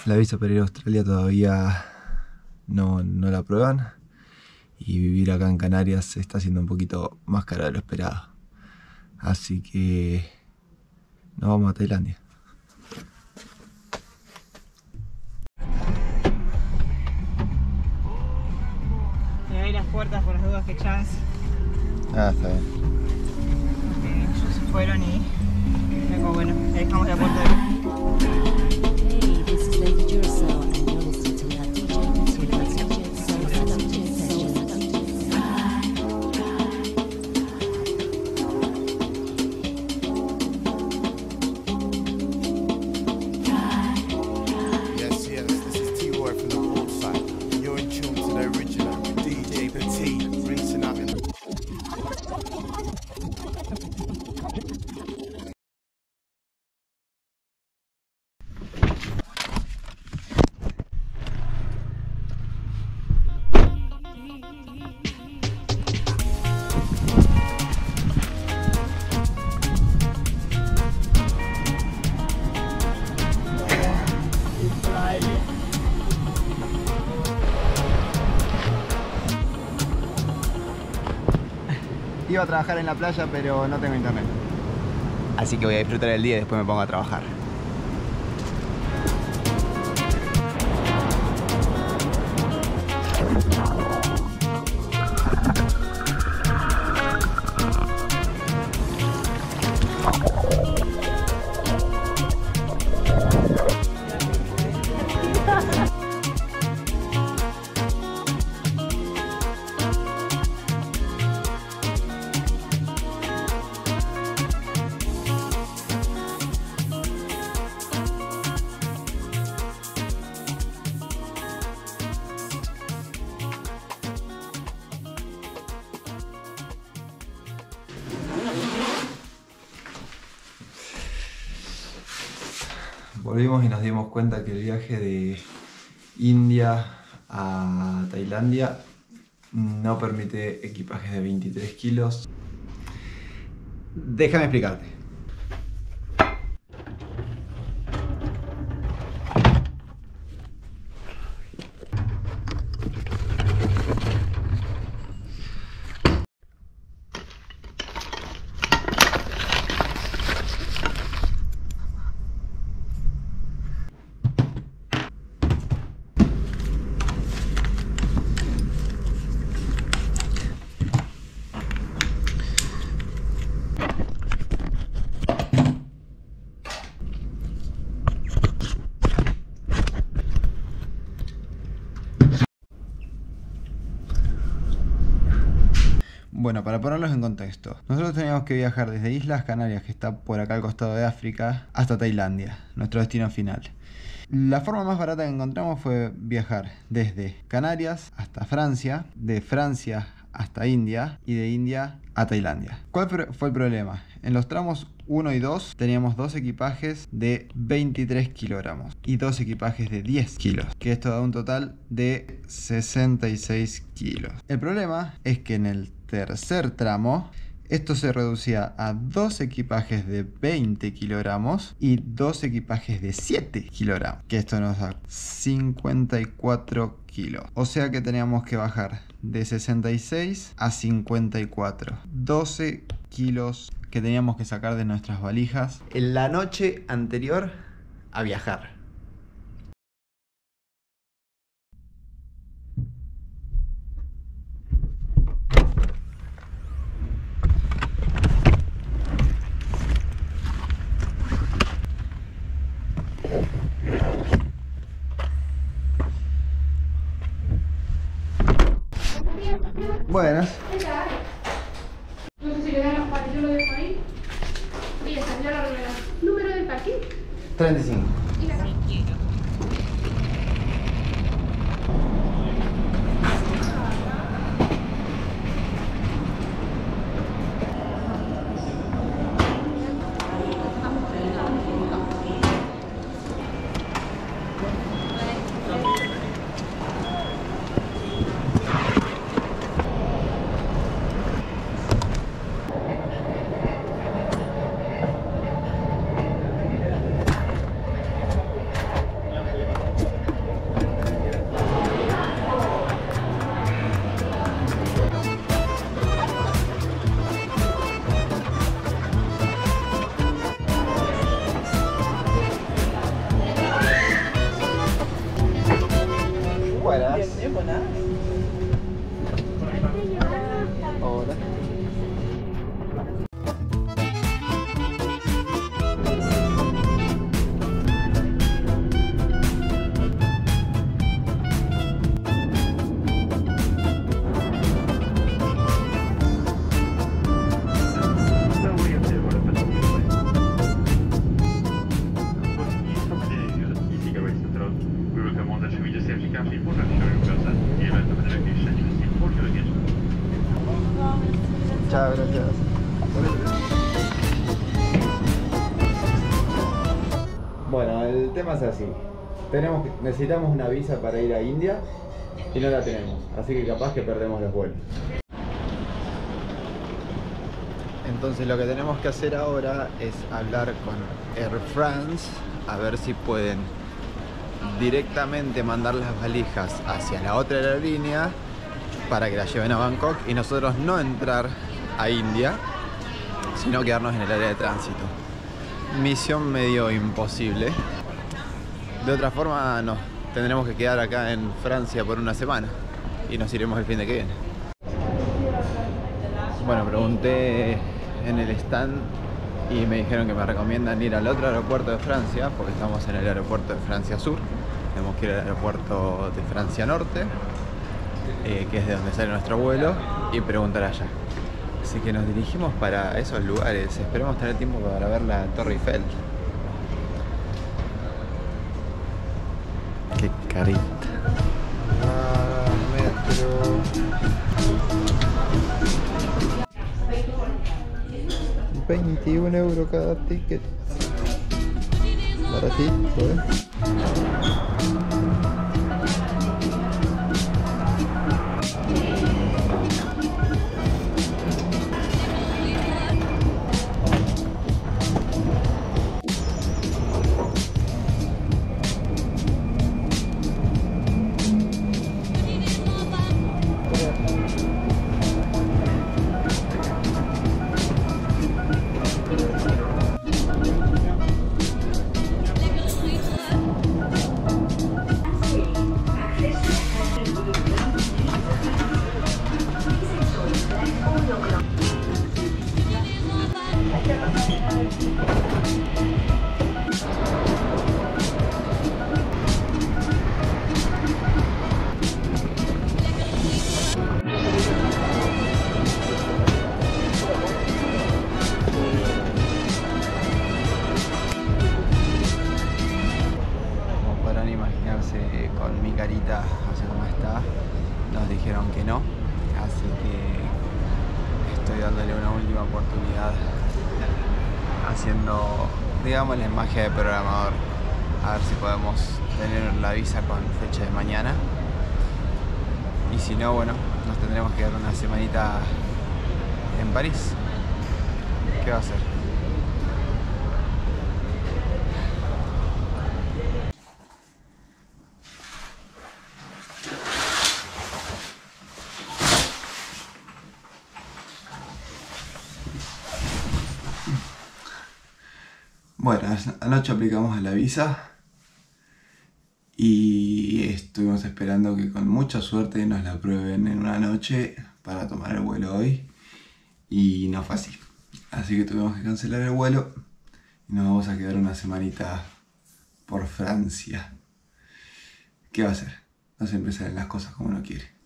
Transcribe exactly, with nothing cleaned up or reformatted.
la visa para ir a Australia todavía no, no la aprueban y vivir acá en Canarias se está haciendo un poquito más caro de lo esperado. Así que nos vamos a Tailandia. Me abrí las puertas por las dudas que chance. Ah, está bien. Porque ellos se fueron y luego, bueno, le dejamos la puerta de... Hey, this is Lady Duracell, and you're listening to that D J Petit, that D J Soul Seductive Session. Yes, yes, this is T-Roy from the Broadside. You're in tune to the original D J Petit, rinsing out in Iba a trabajar en la playa, pero no tengo internet. Así que voy a disfrutar el día y después me pongo a trabajar. Volvimos y nos dimos cuenta que el viaje de India a Tailandia no permite equipajes de veintitrés kilos. Déjame explicarte. Bueno, para ponerlos en contexto, nosotros teníamos que viajar desde Islas Canarias, que está por acá al costado de África, hasta Tailandia, nuestro destino final. La forma más barata que encontramos fue viajar desde Canarias hasta Francia, de Francia hasta India y de India a Tailandia. ¿Cuál fue el problema? En los tramos uno y dos teníamos dos equipajes de veintitrés kilogramos y dos equipajes de diez kilos, que esto da un total de sesenta y seis kilos. El problema es que en el tercer tramo esto se reducía a dos equipajes de veinte kilogramos y dos equipajes de siete kilogramos, que esto nos da cincuenta y cuatro kilos. O sea que teníamos que bajar de sesenta y seis a cincuenta y cuatro, doce kilos que teníamos que sacar de nuestras valijas en la noche anterior a viajar. Buenas. No sé si le dan las patas, yo lo dejo ahí. Y ya está, ya lo arreglan. ¿Número del parking? treinta y cinco. Y la calle. Chao, gracias. Bueno, el tema es así. Tenemos, necesitamos una visa para ir a India y no la tenemos, así que capaz que perdemos los vuelos. Entonces lo que tenemos que hacer ahora es hablar con Air France a ver si pueden directamente mandar las valijas hacia la otra aerolínea para que la lleven a Bangkok y nosotros no entrar a India, sino quedarnos en el área de tránsito. Misión medio imposible. De otra forma nos tendremos que quedar acá en Francia por una semana y nos iremos el fin de que viene. Bueno, pregunté en el stand y me dijeron que me recomiendan ir al otro aeropuerto de Francia, porque estamos en el aeropuerto de Francia Sur. Tenemos que ir al aeropuerto de Francia Norte, eh, que es de donde sale nuestro vuelo, y preguntar allá. Así que nos dirigimos para esos lugares. Esperemos tener tiempo para ver la Torre Eiffel. Qué carita. Ah, metro. veintiún euros cada ticket. Baratito, ¿eh? Con mi carita, así como está, nos dijeron que no, así que estoy dándole una última oportunidad haciendo, digámosle, magia de programador, a ver si podemos tener la visa con fecha de mañana, y si no, bueno, nos tendremos que dar una semanita en París. ¿Qué va a hacer? Bueno, anoche aplicamos a la visa y estuvimos esperando que con mucha suerte nos la aprueben en una noche para tomar el vuelo hoy, y no fue así. Así que tuvimos que cancelar el vuelo y nos vamos a quedar una semanita por Francia. ¿Qué va a hacer? No siempre salen las cosas como uno quiere.